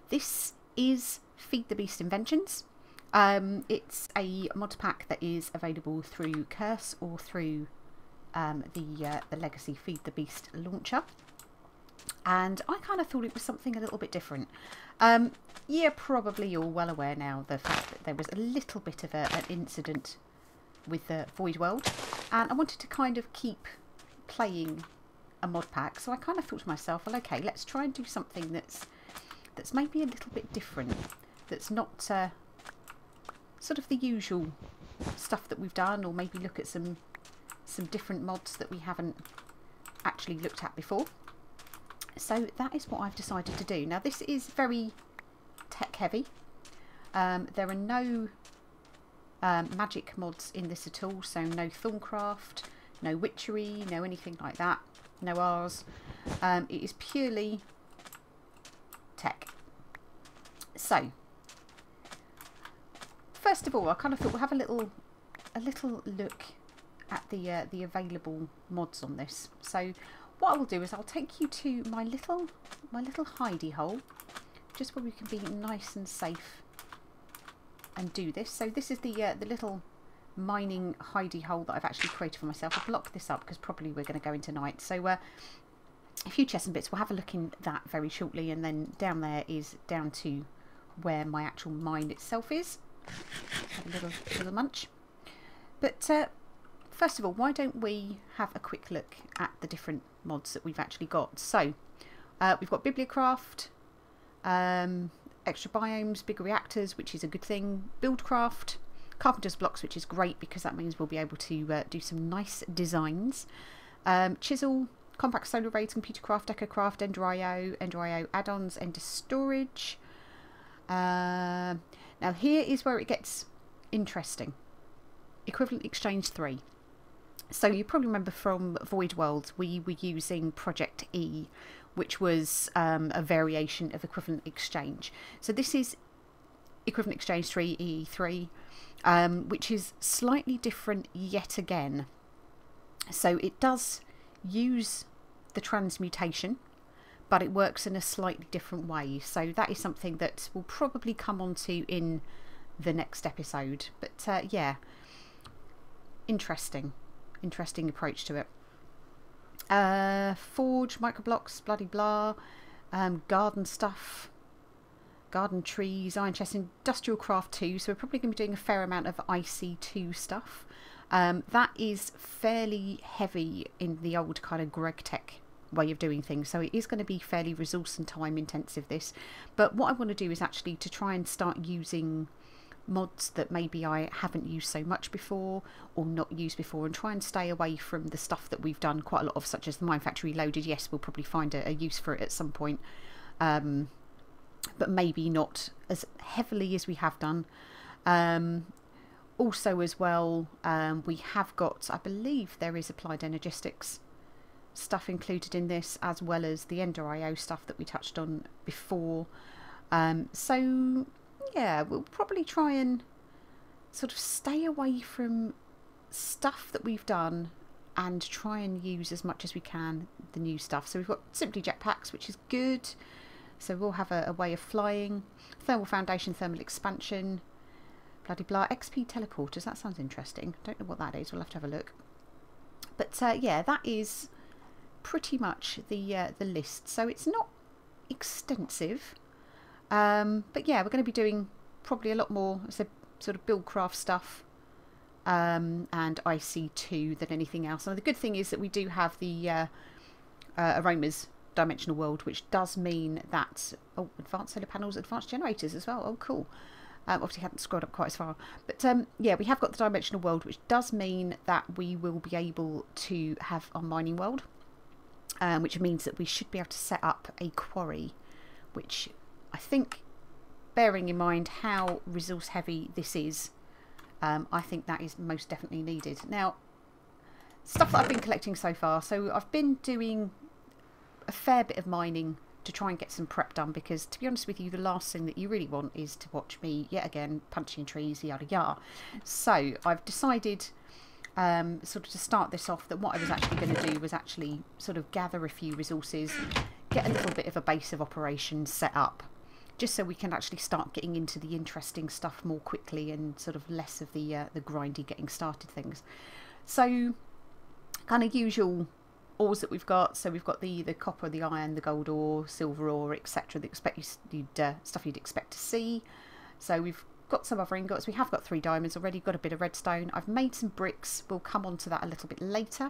This is Feed the Beast Inventions. It's a mod pack that is available through Curse or through the Legacy Feed the Beast launcher. And I kind of thought it was something a little bit different. You're probably all well aware now the fact that there was a little bit of an incident with the Void World, and I wanted to kind of keep playing a mod pack, so I kind of thought to myself, well, okay, let's try and do something that's maybe a little bit different, that's not sort of the usual stuff that we've done, or maybe look at some different mods that we haven't actually looked at before. So that is what I've decided to do. Now this is very tech heavy. There are no magic mods in this at all, so no Thorncraft, no Witchery, no anything like that, no R's. It is purely tech. So first of all, I kind of thought we'll have a little look at the available mods on this. So what I will do is I'll take you to my little hidey hole, just where we can be nice and safe and do this. So this is the little mining hidey hole that I've actually created for myself. I'll block this up because probably we're going to go into night. So a few chests and bits, we'll have a look in that very shortly, and then down there is down to where my actual mine itself is. Have a little munch. But first of all, why don't we have a quick look at the different mods that we've actually got. So we've got Bibliocraft, extra biomes, bigger reactors, which is a good thing, Buildcraft, Carpenter's blocks, which is great because that means we'll be able to do some nice designs, Chisel, compact solar arrays, Computercraft, Decocraft, Ender.io add-ons, Ender storage. Now here is where it gets interesting. Equivalent Exchange 3. So you probably remember from Void World we were using Project E, which was a variation of Equivalent Exchange. So this is Equivalent Exchange 3, EE3, which is slightly different yet again. So it does use the transmutation, but it works in a slightly different way. So that is something that we'll probably come on to in the next episode. But yeah, interesting approach to it. Forge, microblocks, bloody blah, garden stuff, garden trees, iron chest, industrial craft 2. So we're probably going to be doing a fair amount of IC2 stuff. That is fairly heavy in the old kind of Greg Tech way of doing things, so it is going to be fairly resource and time intensive, this. But what I want to do is actually to try and start using mods that maybe I haven't used so much before or not used before, and try and stay away from the stuff that we've done quite a lot of, such as the Mine Factory Loaded. Yes, we'll probably find a use for it at some point, but maybe not as heavily as we have done. Also as well, we have got, I believe there is applied energistics stuff included in this, as well as the Ender.io stuff that we touched on before. So yeah, we'll probably try and sort of stay away from stuff that we've done and try and use as much as we can the new stuff. So we've got Simply Jetpacks, which is good. So we'll have a way of flying. Thermal Foundation, Thermal Expansion, bloody blah, XP Teleporters. That sounds interesting. Don't know what that is. We'll have to have a look. But yeah, that is pretty much the list. So it's not extensive. But yeah, we're going to be doing probably a lot more sort of Buildcraft stuff and IC2 than anything else. And the good thing is that we do have the Aroma's Dimensional World, which does mean that advanced solar panels, advanced generators as well. Oh, cool. Obviously hadn't scrolled up quite as far, but yeah, we have got the Dimensional World, which does mean that we will be able to have our mining world, which means that we should be able to set up a quarry, which I think, bearing in mind how resource heavy this is, I think that is most definitely needed. Now, stuff that I've been collecting so far, so I've been doing a fair bit of mining to try and get some prep done, because to be honest with you, the last thing that you really want is to watch me yet again punching trees, yada yada. So I've decided sort of to start this off, that what I was actually going to do was actually sort of gather a few resources, get a little bit of a base of operations set up, just so we can actually start getting into the interesting stuff more quickly and sort of less of the grindy getting started things. So kind of usual ores that we've got. So we've got the copper, the iron, the gold ore, silver ore, etc. The stuff you'd expect to see. So we've got some other ingots. We have got 3 diamonds already. Got a bit of redstone. I've made some bricks. We'll come on to that a little bit later.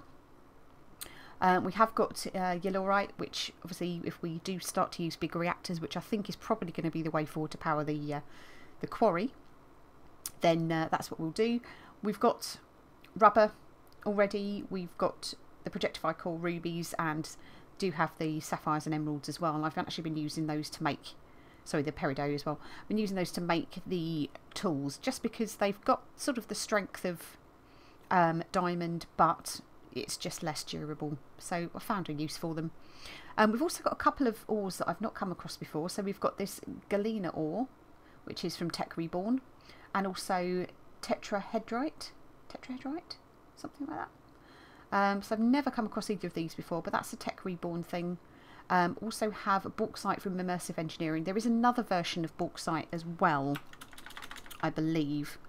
We have got yellowite, which obviously if we do start to use big reactors, which I think is probably going to be the way forward to power the quarry, then that's what we'll do. We've got rubber already. We've got the projectify core rubies and do have the sapphires and emeralds as well. And I've actually been using those to make, sorry, the peridot as well. I've been using those to make the tools just because they've got sort of the strength of diamond, but it's just less durable, so I found a use for them. We've also got a couple of ores that I've not come across before. So we've got this galena ore, which is from Tech Reborn, and also tetrahedrite, something like that. So I've never come across either of these before, but that's a Tech Reborn thing. Also have a bauxite from Immersive Engineering. There is another version of bauxite as well, I believe.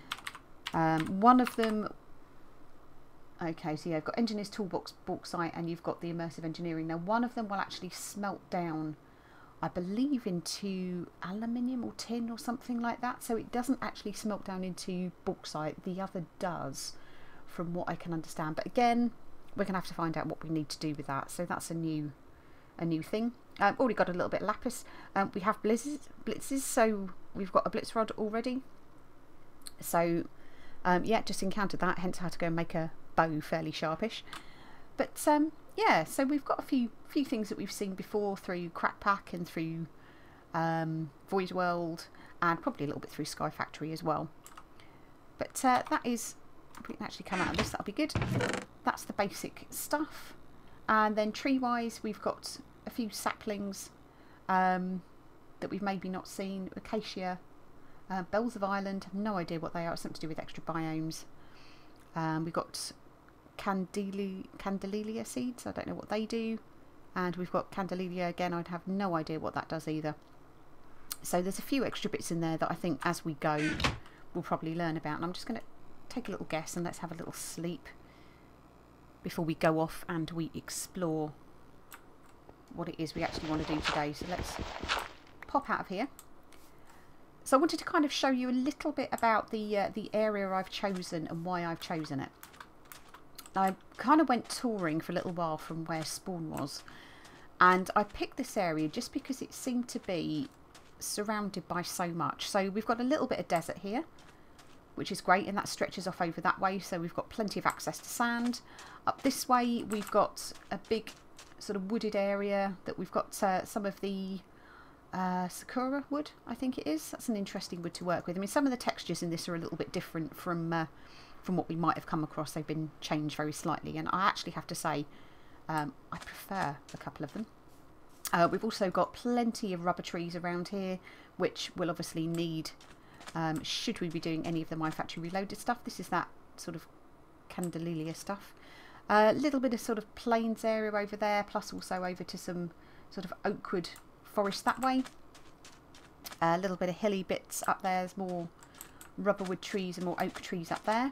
One of them. Okay, so yeah, I've got Engineer's Toolbox bauxite and you've got the Immersive Engineering. Now one of them will actually smelt down, I believe, into aluminium or tin or something like that. So it doesn't actually smelt down into bauxite. The other does, from what I can understand. But again, we're going to have to find out what we need to do with that. So that's a new thing. Already got a little bit of lapis. We have blitzes, so we've got a blitz rod already. So yeah, just encountered that, hence I had to go and make a bow fairly sharpish. But yeah, so we've got a few things that we've seen before through Crackpack and through Void World, and probably a little bit through Sky Factory as well. But that is, we can actually come out of this, that'll be good. That's the basic stuff. And then tree wise, we've got a few saplings that we've maybe not seen. Acacia, bells of Ireland, have no idea what they are. It's something to do with extra biomes. We've got Candelilia seeds, I don't know what they do. And we've got Candelilia again, I'd have no idea what that does either. So there's a few extra bits in there that I think as we go we'll probably learn about. And I'm just going to take a little guess and let's have a little sleep before we go off and we explore what it is we actually want to do today. So let's pop out of here. So I wanted to kind of show you a little bit about the area I've chosen and why I've chosen it. I kind of went touring for a little while from where spawn was, and I picked this area just because it seemed to be surrounded by so much. So we've got a little bit of desert here, which is great, and that stretches off over that way, so we've got plenty of access to sand. Up this way we've got a big sort of wooded area that we've got some of the sakura wood, I think it is. That's an interesting wood to work with. I mean, some of the textures in this are a little bit different from what we might have come across. They've been changed very slightly, and I actually have to say I prefer a couple of them. We've also got plenty of rubber trees around here, which we'll obviously need should we be doing any of the My Factory Reloaded stuff. This is that sort of Candelilia stuff. A little bit of sort of plains area over there, plus also over to some sort of oakwood forest that way. A little bit of hilly bits up there. There's more rubberwood trees and more oak trees up there.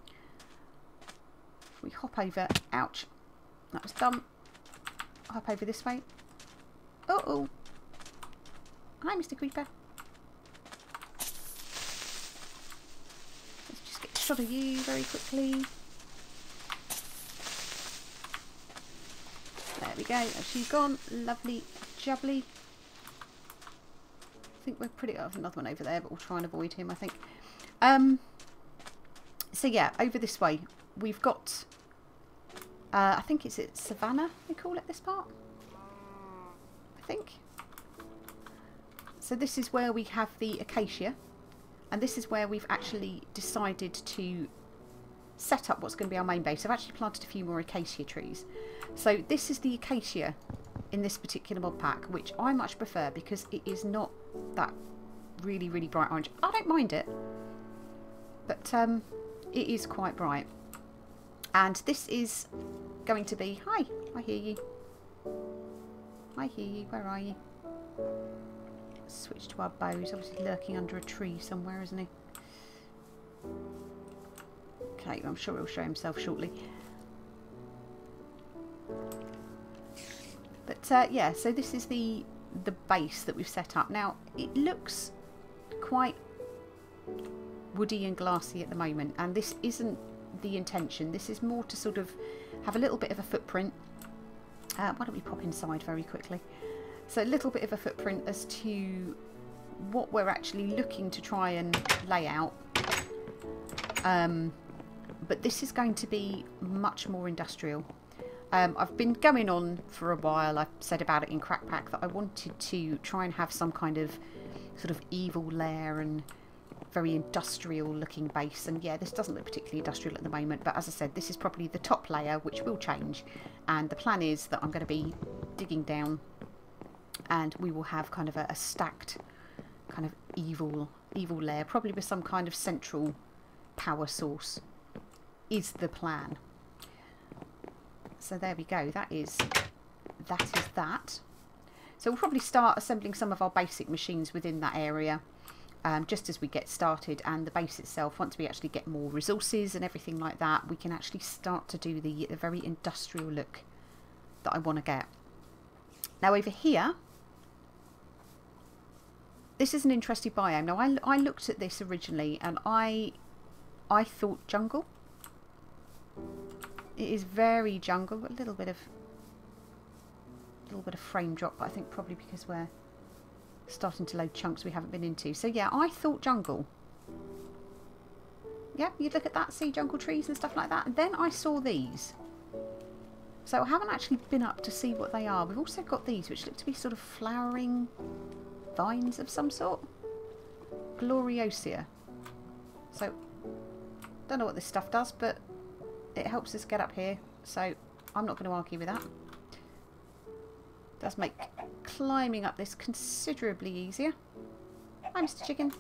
If we hop over, ouch, that was dumb. Hop over this way. Uh-oh. Hi, Mr. Creeper. Let's just get a shot of you very quickly. There we go. She's gone. Lovely jubbly. I think we're pretty... Oh, another one over there, but we'll try and avoid him, I think. So yeah, over this way we've got I think it's Savannah they call it, this part, I think. So this is where we have the acacia, and this is where we've actually decided to set up what's going to be our main base. I've actually planted a few more acacia trees. So this is the acacia in this particular mod pack, which I much prefer because it is not that really bright orange. I don't mind it, but it is quite bright. And this is going to be... Hi, I hear you. I hear you. Where are you? switch to our bow. He's obviously lurking under a tree somewhere, isn't he? Okay, I'm sure he'll show himself shortly. But yeah, so this is the base that we've set up. Now, it looks quite woody and glassy at the moment, and this isn't the intention. This is more to sort of have a little bit of a footprint. Why don't we pop inside very quickly? So a little bit of a footprint as to what we're actually looking to try and lay out. But this is going to be much more industrial. I've been going on for a while. I've said about it in Crackpack that I wanted to try and have some kind of sort of evil lair and very industrial looking base. And yeah, this doesn't look particularly industrial at the moment, but as I said, this is probably the top layer, which will change. And the plan is that I'm going to be digging down and we will have kind of a stacked kind of evil layer, probably with some kind of central power source is the plan. So there we go. That is that. So we'll probably start assembling some of our basic machines within that area, just as we get started. And the base itself, once we actually get more resources and everything like that, we can actually start to do the very industrial look that I want to get. Now over here, this is an interesting biome. Now I looked at this originally and I thought jungle. It is very jungle, a little bit of frame drop, but I think probably because we're starting to load chunks we haven't been into. So yeah, I thought jungle. Yeah, you look at that, see jungle trees and stuff like that. And then I saw these. So I haven't actually been up to see what they are. We've also got these, which look to be sort of flowering vines of some sort. Gloriosia. So, don't know what this stuff does, but it helps us get up here, so I'm not going to argue with that. It does make climbing up this considerably easier. Hi, Mr. Chicken.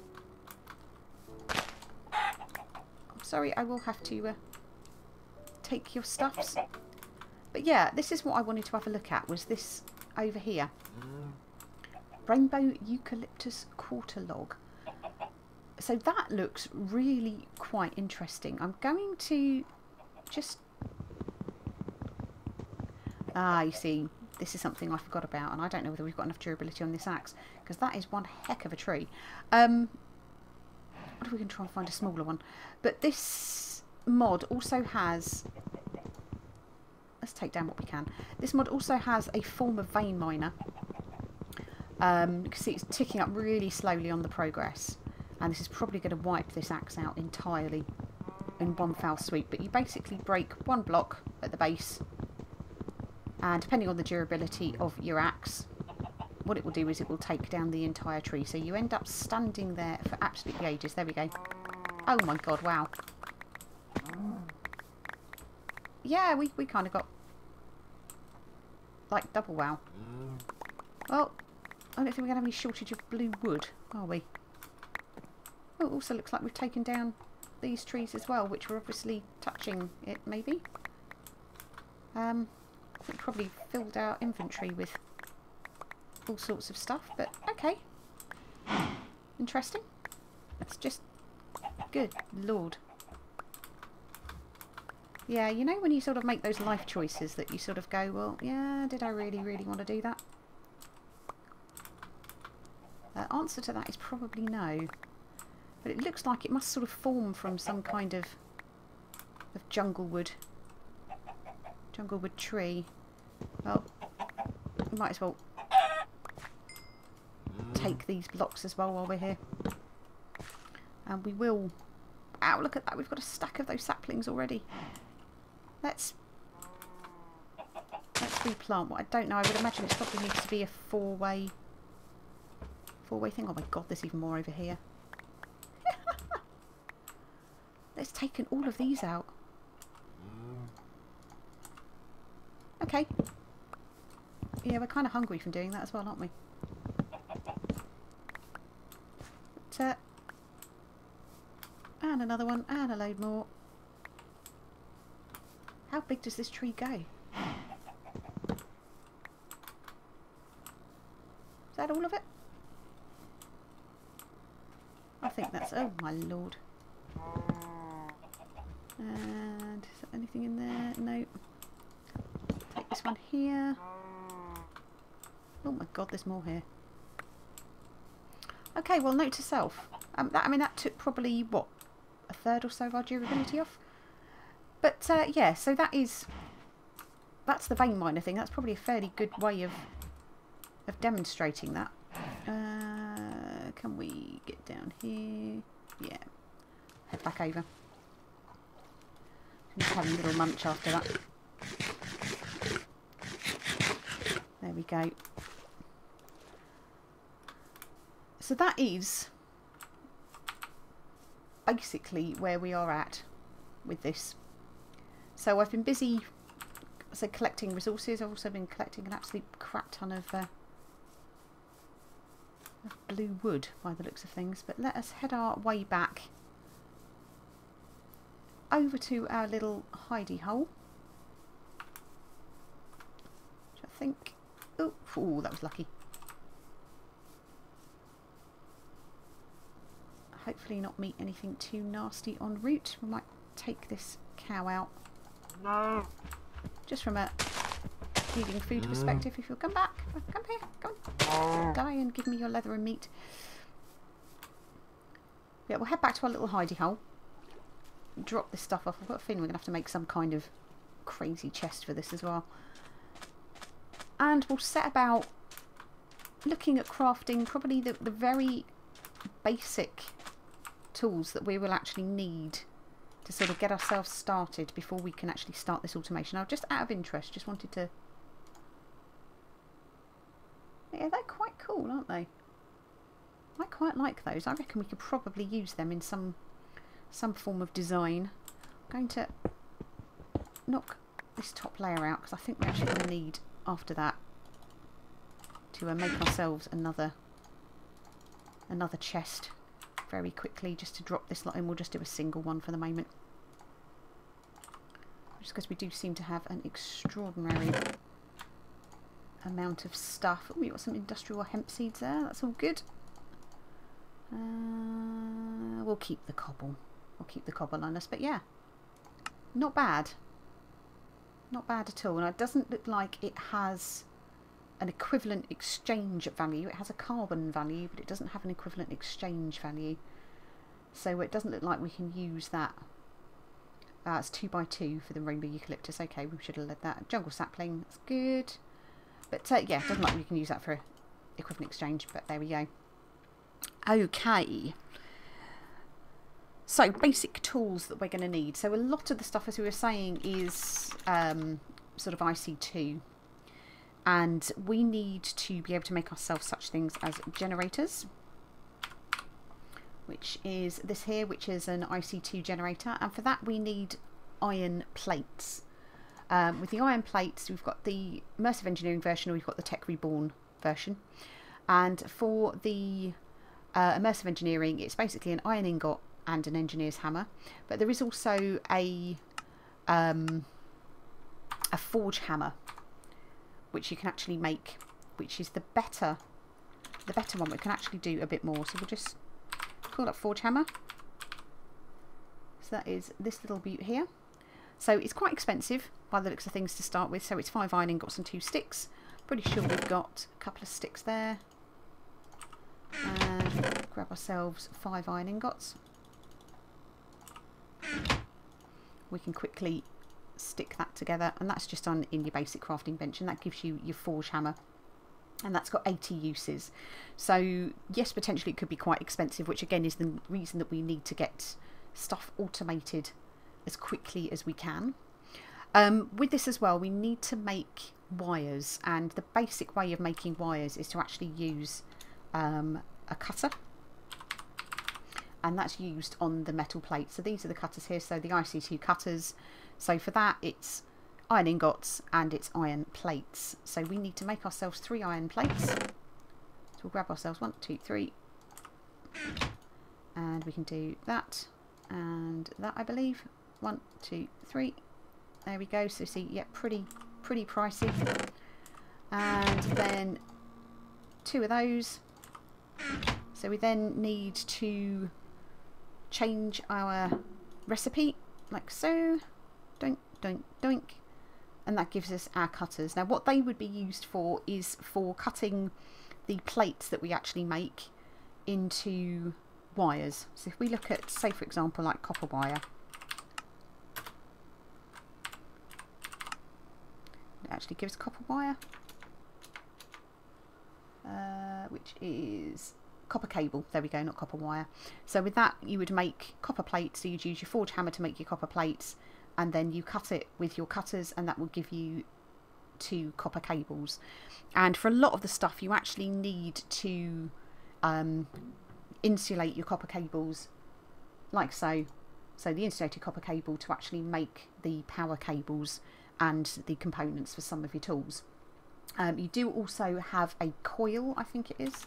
I'm sorry, I will have to take your stuffs. But yeah, this is what I wanted to have a look at, was this over here. Rainbow Eucalyptus Quarter Log. So that looks really quite interesting. I'm going to just... you see, this is something I forgot about, and I don't know whether we've got enough durability on this axe, because that is one heck of a tree. What if we can try and find a smaller one? But this mod also has... Let's take down what we can. This mod also has a form of vein miner. You can see it's ticking up really slowly on the progress. And this is probably going to wipe this axe out entirely in one foul sweep. But you basically break one block at the base. And depending on the durability of your axe, what it will do is it will take down the entire tree. So you end up standing there for absolutely ages. There we go. Oh my god, wow. Yeah, we kind of got like double wow. Well, I don't think we're going to have any shortage of blue wood, are we? Oh, it also looks like we've taken down these trees as well, which were obviously touching it, maybe. I think probably filled our inventory with all sorts of stuff, but okay. Interesting. That's just... Good lord. Yeah, you know when you sort of make those life choices that you sort of go, well, yeah, did I really, really want to do that? Answer to that is probably no. But it looks like it must sort of form from some kind of junglewood tree. Well, we might as well take these blocks as well while we're here. And we will... Ow, look at that. We've got a stack of those saplings already. Let's replant. What I don't know, I would imagine it probably needs to be a four-way thing. Oh my god, there's even more over here. Let's taken all of these out. Okay. Yeah, we're kind of hungry from doing that as well, aren't we? But, and another one, and a load more. How big does this tree go? Is that all of it? think that's... Oh, my lord. And is there anything in there? No. Take this one here. Oh my god, there's more here. Okay, well, note to self. That took probably, what, a third or so of our durability off? But, yeah, so that's the vein miner thing. That's probably a fairly good way of demonstrating that. Can we get down here? Yeah. Head back over. Just having a little munch after that. There we go. So that is basically where we are at with this. So I've been busy collecting resources. I've also been collecting an absolute crap ton of blue wood by the looks of things. But let us head our way back over to our little hidey hole. Which I think... Oh, that was lucky. Hopefully not meet anything too nasty en route. We might take this cow out. No. Just from a feeding food perspective, if you'll come back. Come here, come on. Die and give me your leather and meat. Yeah, we'll head back to our little hidey hole. Drop this stuff off. I've got a feeling we're going to have to make some kind of crazy chest for this as well. And we'll set about looking at crafting probably the very basic tools that we will actually need to sort of get ourselves started before we can actually start this automation. Now, just out of interest, just wanted to... Yeah, they're quite cool, aren't they? I quite like those. I reckon we could probably use them in some form of design. I'm going to knock this top layer out because I think we're actually going to need, after that, to make ourselves another chest very quickly, just to drop this lot in. We'll just do a single one for the moment, just because we do seem to have an extraordinary amount of stuff. Oh, we've got some industrial hemp seeds there. That's all good. We'll keep the cobble. We'll keep the cobble on us. But yeah, not bad. Not bad at all. And it doesn't look like it has an equivalent exchange value. It has a carbon value, but it doesn't have an equivalent exchange value. So it doesn't look like we can use that. It's 2x2 for the rainbow eucalyptus. Okay, we should have led that. Jungle sapling, that's good. But yeah, it doesn't look like we can use that for equivalent exchange, but there we go. Okay. So, basic tools that we're going to need. So a lot of the stuff, as we were saying, is sort of IC2. And we need to be able to make ourselves such things as generators, which is this here, which is an IC2 generator. And for that we need iron plates. With the iron plates, we've got the Immersive Engineering version, or we've got the Tech Reborn version. And for the Immersive Engineering, it's basically an iron ingot and an engineer's hammer. But there is also a forge hammer, which you can actually make, which is the better one. We can actually do a bit more. So we'll just call up forge hammer. So that is this little beaut here. So it's quite expensive by the looks of things to start with. So it's 5 iron ingots and 2 sticks. Pretty sure we've got a couple of sticks there. And grab ourselves 5 iron ingots. We can quickly stick that together, and that's just on in your basic crafting bench, and that gives you your forge hammer, and that's got 80 uses. So yes, potentially it could be quite expensive, which again is the reason that we need to get stuff automated as quickly as we can. With this as well, we need to make wires, and the basic way of making wires is to actually use a cutter, and that's used on the metal plate. So these are the cutters here, so the IC2 cutters. So for that, it's iron ingots and it's iron plates. So we need to make ourselves 3 iron plates. So we'll grab ourselves 1, 2, 3. And we can do that and that, I believe. 1, 2, 3. There we go. So see, yeah, pretty pricey. And then 2 of those. So we then need to change our recipe like so, doink, doink, doink, and that gives us our cutters. Now what they would be used for is for cutting the plates that we actually make into wires. So if we look at, say for example, like copper wire, it actually gives copper wire, which is copper cable. There we go, not copper wire. So with that you would make copper plates, so you'd use your forge hammer to make your copper plates, and then you cut it with your cutters, and that will give you 2 copper cables. And for a lot of the stuff you actually need to insulate your copper cables like so. So the insulated copper cable to actually make the power cables and the components for some of your tools. You do also have a coil, I think it is,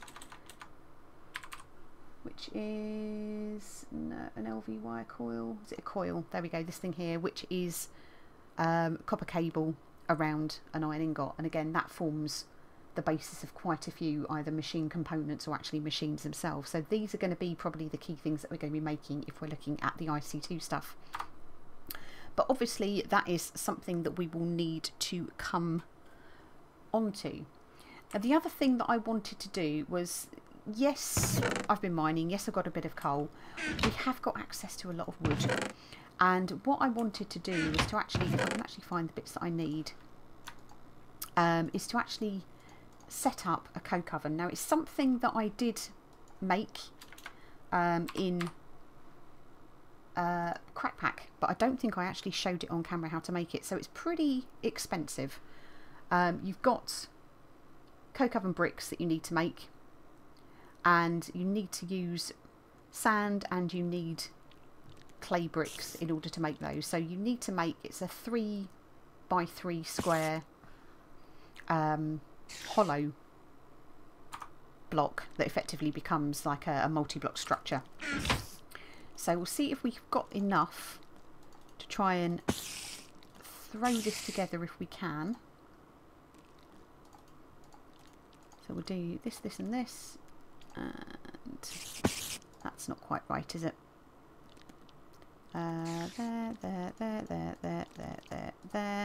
which is an LV wire coil. Is it a coil? There we go, this thing here, which is copper cable around an iron ingot, and again that forms the basis of quite a few either machine components or actually machines themselves. So these are going to be probably the key things that we're going to be making if we're looking at the IC2 stuff. But obviously that is something that we will need to come onto. Now the other thing that I wanted to do was, yes, I've been mining, yes I've got a bit of coal, we have got access to a lot of wood, and what I wanted to do was to actually, if I can actually find the bits that I need, is to actually set up a coke oven. Now it's something that I did make in Crackpack, but I don't think I actually showed it on camera how to make it, so it's pretty expensive. You've got coke oven bricks that you need to make, and you need to use sand and you need clay bricks in order to make those. So you need to make, it's a 3 by 3 square hollow block that effectively becomes like a multi-block structure. So we'll see if we've got enough to try and throw this together if we can. So we'll do this, this and this, and that's not quite right, is it? There.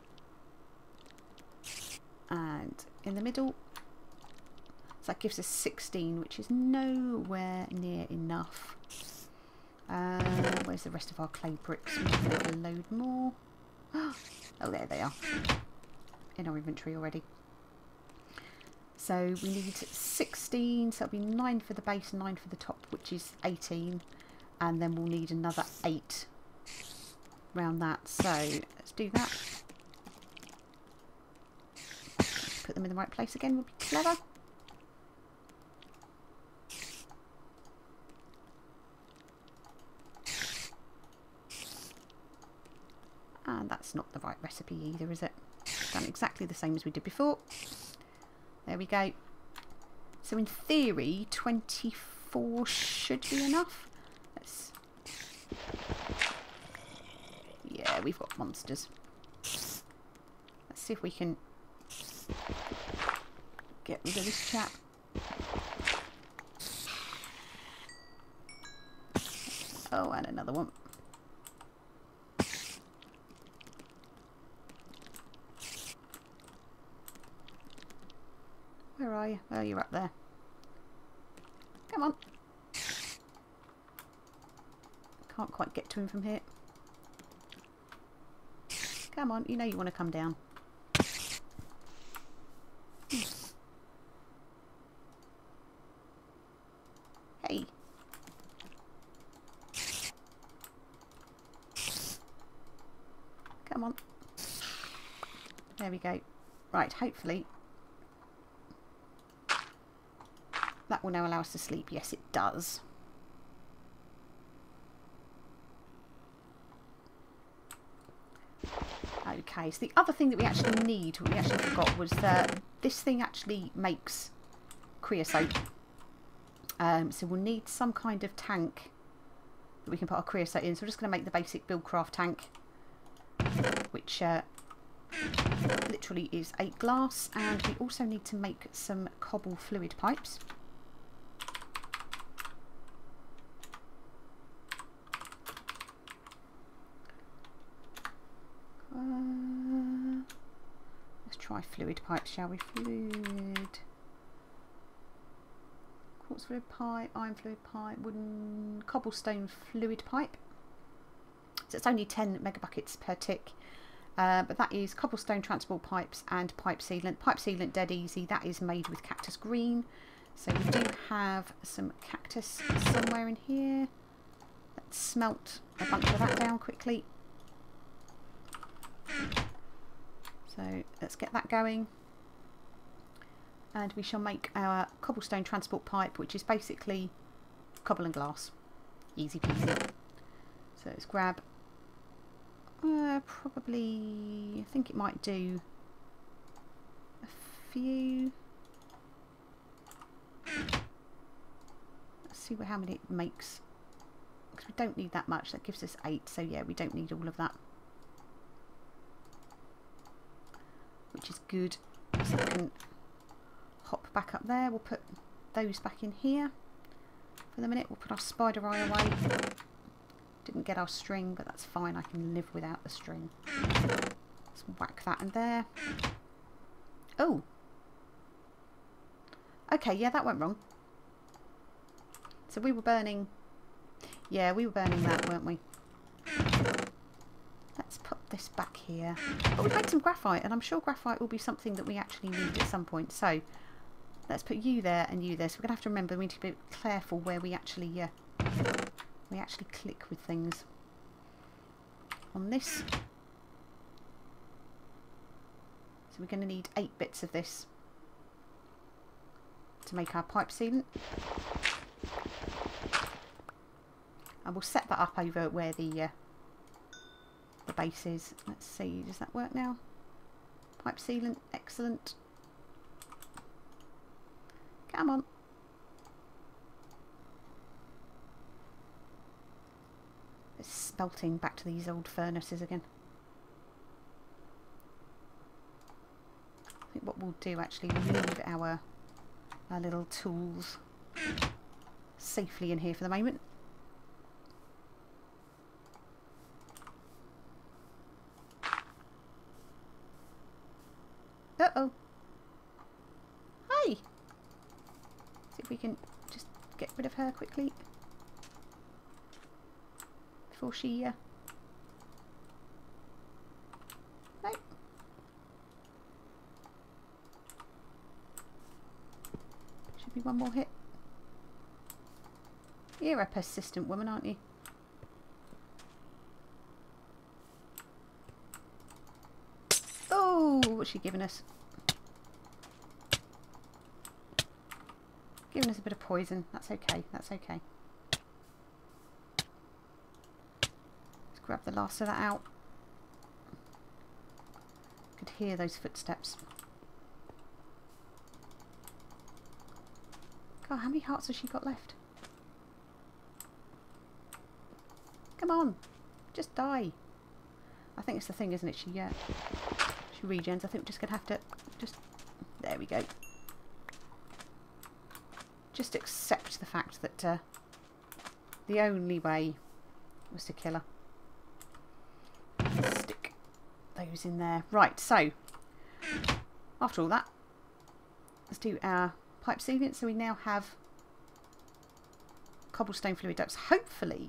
And in the middle. So that gives us 16, which is nowhere near enough. Where's the rest of our clay bricks? We can make a load more. Oh, there they are. In our inventory already. So we need 16, so that'll be 9 for the base, 9 for the top, which is 18. And then we'll need another 8 around that. So let's do that. Put them in the right place again would be clever. And that's not the right recipe either, is it? Done exactly the same as we did before. There we go. So in theory, 24 should be enough. Let's... Yeah, we've got monsters. Let's see if we can get rid of this chap. Oh, and another one. Where are you? Oh, you're up there. Come on. Can't quite get to him from here. Come on, you know you want to come down. Hey. Come on. There we go. Right, hopefully that will now allow us to sleep. Yes, it does. Okay, so the other thing that we actually need, what we actually forgot, was that this thing actually makes creosote. So we'll need some kind of tank that we can put our creosote in. So we're just going to make the basic Buildcraft tank, which literally is 8 glass. And we also need to make some cobble fluid pipes. try fluid pipes, shall we? Fluid. Quartz fluid pipe, iron fluid pipe, wooden cobblestone fluid pipe. So it's only 10 megabuckets per tick. But that is cobblestone transport pipes and pipe sealant. Pipe sealant dead easy. That is made with cactus green. So we do have some cactus somewhere in here. Let's smelt a bunch of that down quickly. So let's get that going. And we shall make our cobblestone transport pipe, which is basically cobble and glass. Easy peasy. So let's grab probably, I think it might do a few. Let's see how many it makes. Because we don't need that much. That gives us 8. So yeah, we don't need all of that. Which is good. So we can hop back up there. We'll put those back in here for the minute. We'll put our spider eye away. Didn't get our string, but that's fine. I can live without the string. Let's whack that in there. Oh. Okay, yeah, that went wrong. So we were burning... Yeah, we were burning that, weren't we? Let's put this back here. But we've made some graphite, and I'm sure graphite will be something that we actually need at some point. So let's put you there and you there. So we're going to have to remember we need to be careful where we actually click with things. On this. So we're going to need 8 bits of this to make our pipe sealant. And we'll set that up over where the base is. Let's see, does that work now? Pipe sealant, excellent. Come on. It's spelting back to these old furnaces again. I think what we'll do actually, we'll leave our little tools safely in here for the moment. Uh-oh. Hi! See if we can just get rid of her quickly before she no. Should be one more hit. You're a persistent woman, aren't you? Oh, what's she giving us? Giving us a bit of poison. That's okay. That's okay. Let's grab the last of that out. Could hear those footsteps. God, how many hearts has she got left? Come on, just die. I think it's the thing, isn't it? She regens. I think we're just gonna have to there we go. Just accept the fact that the only way was to kill her. Stick those in there. Right, so after all that, let's do our pipe sealant. So we now have cobblestone fluid ducts. Hopefully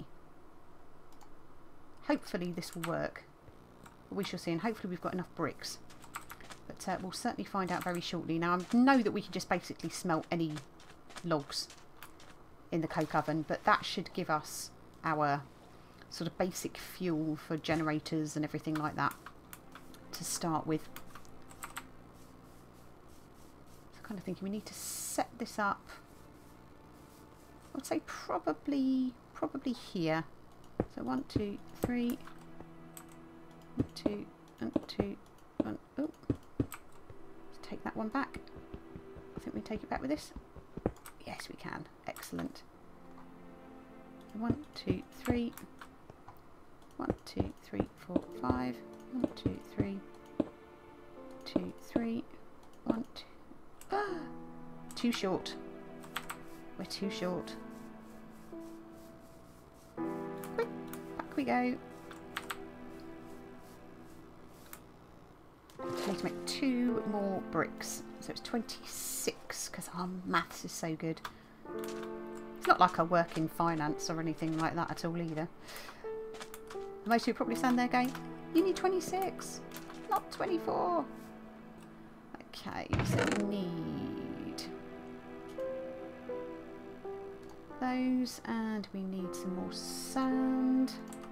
this will work. We shall see, and hopefully we've got enough bricks. But we'll certainly find out very shortly. Now, I know that we can just basically smelt any logs in the coke oven, but that should give us our sort of basic fuel for generators and everything like that to start with. So kind of thinking we need to set this up. I'd say probably here. So 1, 2, 3, 1, 2, and 2, 1. Oh, let's take that one back. I think we take it back with this. Yes, we can. Excellent. 1, 2, 3. 1, 2, 3, 4, 5. 1, 2, 3. 2, 3. 1, 2. Ah! Too short. We're too short. Quick, back we go. I need to make 2 more bricks. So it's 26, because our maths is so good. It's not like I work in finance or anything like that at all either. Most people probably stand there going, you need 26, not 24. Okay, so we need those, and we need some more sand.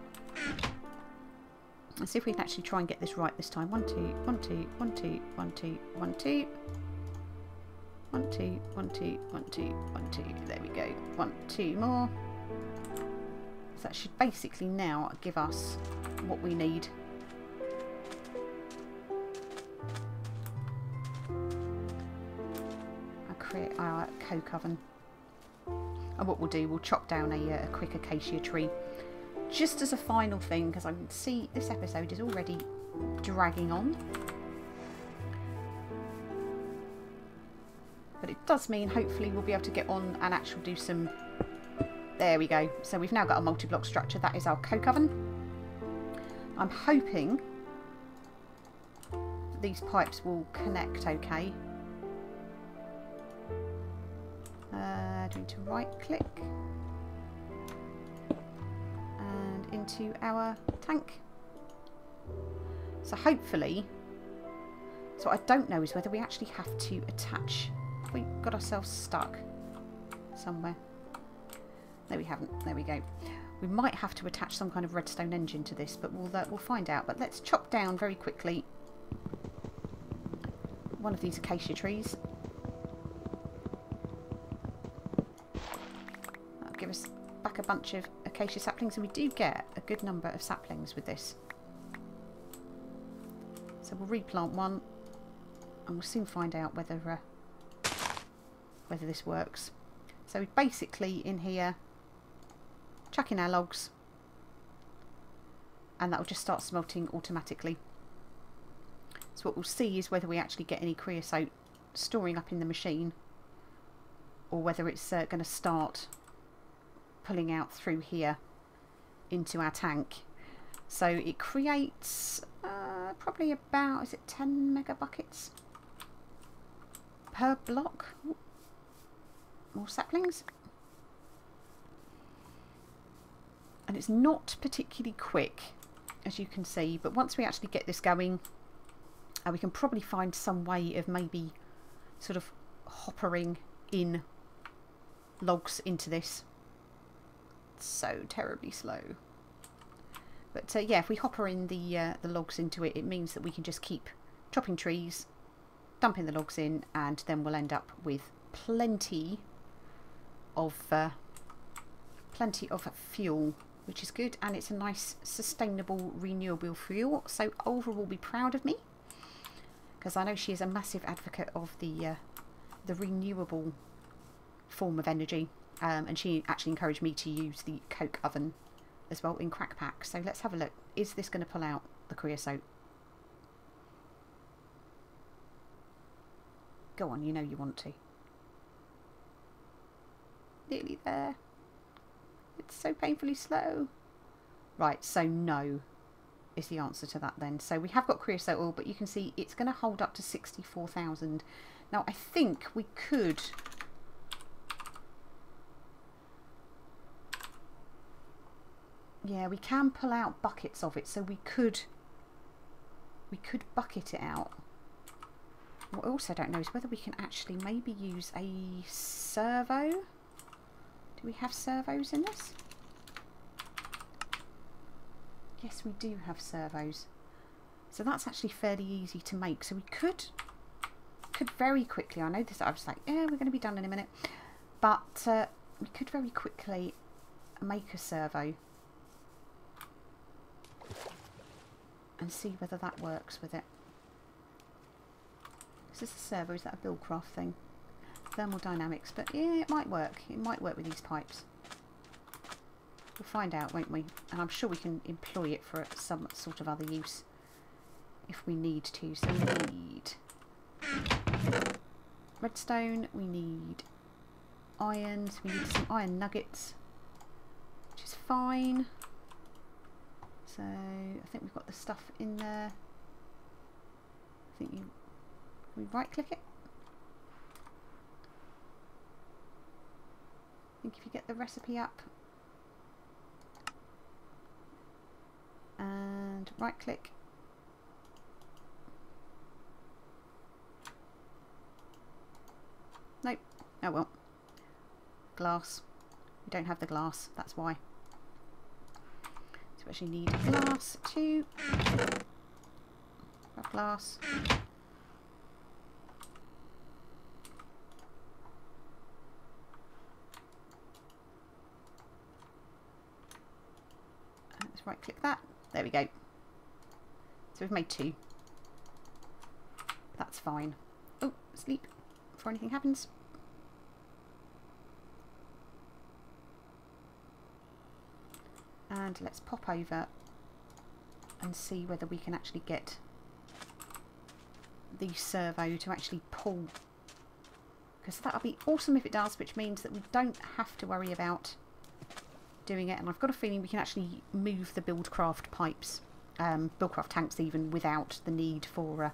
Let's see if we can actually try and get this right this time. 1, 2, 1, 2, 1, 2, 1, 2, 1, 2. 1, 2, 1, 2, 1, 2, 1, 2. There we go. 1, 2 more. So that should basically now give us what we need. I'll create our coke oven. And what we'll do, we'll chop down a quick acacia tree. Just as a final thing, because I can see this episode is already dragging on. But it does mean hopefully we'll be able to get on and actually do some... There we go. So we've now got a multi-block structure. That is our coke oven. I'm hoping that these pipes will connect okay. Do we need to right click? And into our tank. So hopefully... So what I don't know is whether we actually have to attach... We got ourselves stuck somewhere. No, we haven't. There we go. We might have to attach some kind of redstone engine to this, but we'll find out. But let's chop down very quickly one of these acacia trees. That'll give us back a bunch of acacia saplings, and we do get a good number of saplings with this. So we'll replant one, and we'll soon find out whether this works. So basically in here, chuck in our logs, and that will just start smelting automatically. So what we'll see is whether we actually get any creosote storing up in the machine, or whether it's going to start pulling out through here into our tank. So it creates probably about, is it 10 mega buckets per block? Ooh. More saplings. And it's not particularly quick, as you can see, but once we actually get this going, we can probably find some way of maybe sort of hoppering in logs into this. It's so terribly slow. But yeah, if we hopper in the logs into it, it means that we can just keep chopping trees, dumping the logs in, and then we'll end up with plenty of fuel, which is good, and it's a nice sustainable renewable fuel. So Olva will be proud of me, because I know she is a massive advocate of the renewable form of energy, and she actually encouraged me to use the coke oven as well in Crack Pack. So let's have a look. Is this going to pull out the creosote? Go on, you know you want to. Nearly there. It's so painfully slow. Right, so no is the answer to that then. So we have got creosote oil, but you can see it's going to hold up to 64,000. Now I think we could... Yeah, we can pull out buckets of it, so we could bucket it out. What I also don't know is whether we can actually maybe use a servo. Do we have servos in this? Yes, we do have servos. So that's actually fairly easy to make. So we could very quickly, I know this, I was like, yeah, we're going to be done in a minute. But we could very quickly make a servo. And see whether that works with it. Is this a servo? Is that a Buildcraft thing? Thermal dynamics, but yeah, it might work. It might work with these pipes. We'll find out, won't we? And I'm sure we can employ it for some sort of other use if we need to. So we need redstone, we need irons, we need some iron nuggets, which is fine. So I think we've got the stuff in there think you... Can we right click it? I think if you get the recipe up and right click, nope, oh well, glass, we don't have the glass, that's why. So we actually need glass too, grab glass, let's right click that. There we go. So we've made 2. That's fine. Oh, sleep before anything happens. And let's pop over and see whether we can actually get the servo to actually pull. Because that'll be awesome if it does, which means that we don't have to worry about doing it, and I've got a feeling we can actually move the buildcraft pipes, buildcraft tanks even, without the need for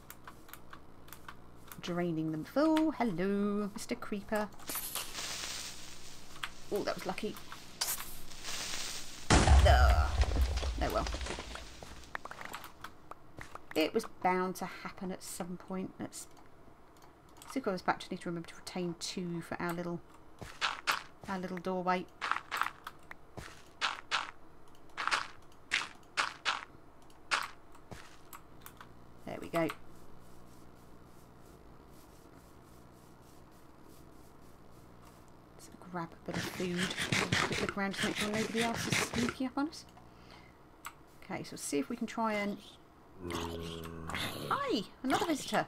draining them. Oh, hello, Mr. Creeper. Oh, that was lucky. Oh well. It was bound to happen at some point. Let's stick all this back. Just need to remember to retain 2 for our little doorway. There we go. Let's grab a bit of food. Quick look around to make sure nobody else is sneaking up on us. Okay, so see if we can try and... Hi! Another visitor!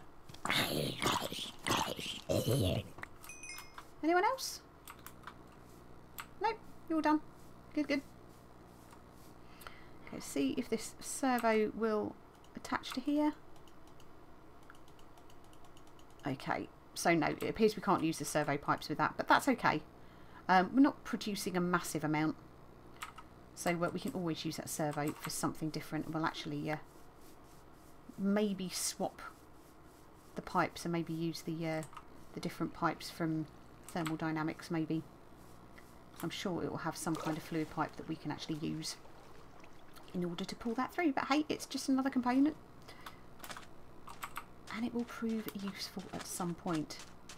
Anyone else? Nope, you're all done. Good, good. Okay, see if this servo will attach to here. Okay, so no, it appears we can't use the servo pipes with that, but that's okay. We're not producing a massive amount, so we can always use that servo for something different. We'll actually maybe swap the pipes and maybe use the different pipes from thermodynamics maybe. I'm sure it will have some kind of fluid pipe that we can actually use in order to pull that through, but hey, it's just another component. And it will prove useful at some point.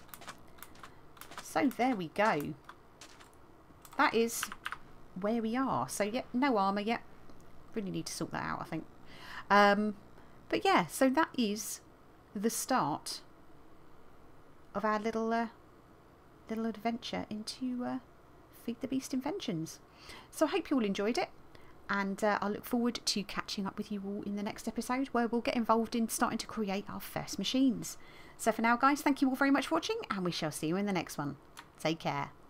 So there we go. That is where we are. So yeah, no armour yet. Really need to sort that out, I think. But yeah, so that is the start of our little adventure into Feed the Beast Inventions. So I hope you all enjoyed it. And I look forward to catching up with you all in the next episode, where we'll get involved in starting to create our first machines. So for now, guys, thank you all very much for watching, and we shall see you in the next one. Take care.